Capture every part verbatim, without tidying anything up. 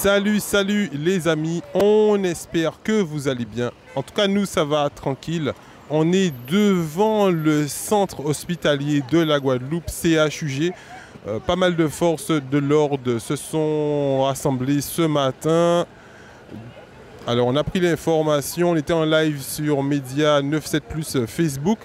Salut, salut les amis, on espère que vous allez bien. En tout cas, nous, ça va tranquille. On est devant le centre hospitalier de la Guadeloupe, C H U G. Euh, pas mal de forces de l'ordre se sont rassemblées ce matin. Alors, on a pris l'information, on était en live sur Média neuf-sept plus Facebook.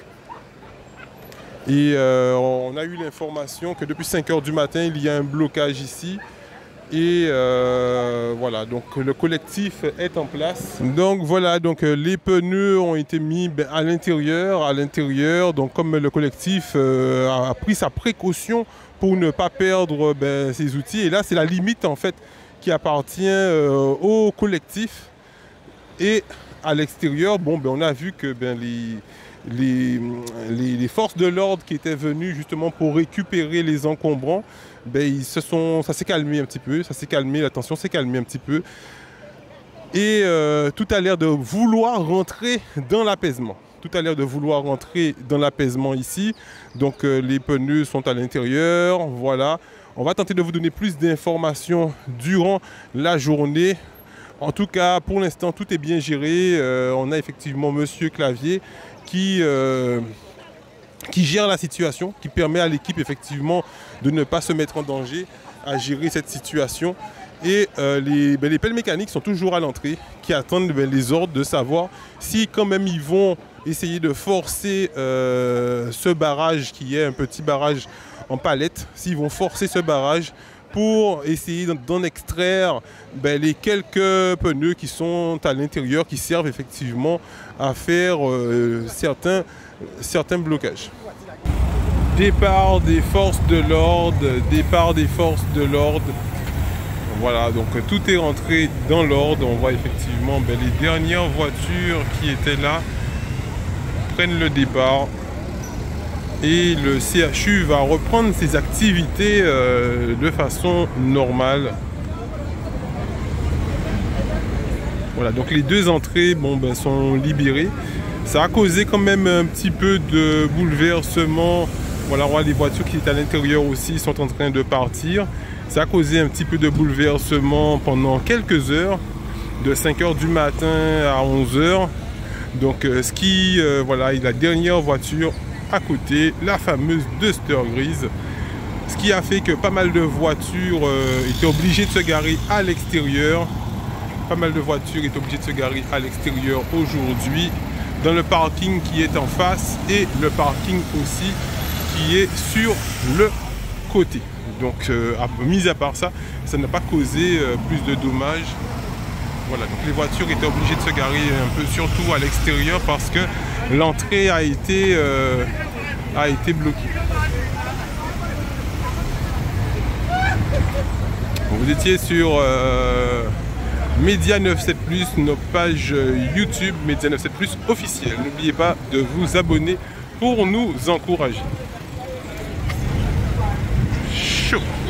Et euh, on a eu l'information que depuis cinq heures du matin, il y a un blocage ici. Et euh, voilà, donc le collectif est en place. Donc voilà, donc euh, les pneus ont été mis ben, à l'intérieur, à l'intérieur. Donc comme le collectif euh, a pris sa précaution pour ne pas perdre ben, ses outils. Et là, c'est la limite en fait qui appartient euh, au collectif. Et à l'extérieur, bon, ben, on a vu que ben, les, les, les, les forces de l'ordre qui étaient venues justement pour récupérer les encombrants, ben, ils se sont, ça s'est calmé un petit peu, ça s'est calmé, la tension s'est calmée un petit peu. Et euh, tout a l'air de vouloir rentrer dans l'apaisement. Tout a l'air de vouloir rentrer dans l'apaisement ici. Donc euh, les pneus sont à l'intérieur, voilà. On va tenter de vous donner plus d'informations durant la journée. En tout cas, pour l'instant, tout est bien géré. Euh, on a effectivement Monsieur Clavier qui... Euh, qui gère la situation, qui permet à l'équipe effectivement de ne pas se mettre en danger, à gérer cette situation. Et euh, les, ben, les pelles mécaniques sont toujours à l'entrée, qui attendent ben, les ordres de savoir si quand même ils vont essayer de forcer euh, ce barrage qui est un petit barrage en palette, s'ils vont forcer ce barrage pour essayer d'en extraire ben, les quelques pneus qui sont à l'intérieur, qui servent effectivement à faire euh, certains, certains blocages. Départ des forces de l'ordre, départ des forces de l'ordre. Voilà, donc tout est rentré dans l'ordre. On voit effectivement ben, les dernières voitures qui étaient là prennent le départ. Et le C H U va reprendre ses activités euh, de façon normale. Voilà, donc les deux entrées bon, ben, sont libérées. Ça a causé quand même un petit peu de bouleversement. Voilà, on voit les voitures qui étaient à l'intérieur aussi sont en train de partir. Ça a causé un petit peu de bouleversement pendant quelques heures, de cinq heures du matin à onze heures. Donc euh, ce qui, euh, voilà, la dernière voiture à côté, la fameuse Duster grise. Ce qui a fait que pas mal de voitures euh, étaient obligées de se garer à l'extérieur. Pas mal de voitures étaient obligées de se garer à l'extérieur aujourd'hui, dans le parking qui est en face et le parking aussi qui est sur le côté. Donc, euh, mis à part ça, ça n'a pas causé euh, plus de dommages. Voilà, donc les voitures étaient obligées de se garer un peu, surtout à l'extérieur, parce que l'entrée a été, euh, a été bloquée. Vous étiez sur euh, Média neuf-sept plus, nos pages YouTube Média neuf-sept plus officielle. N'oubliez pas de vous abonner pour nous encourager. Chaud.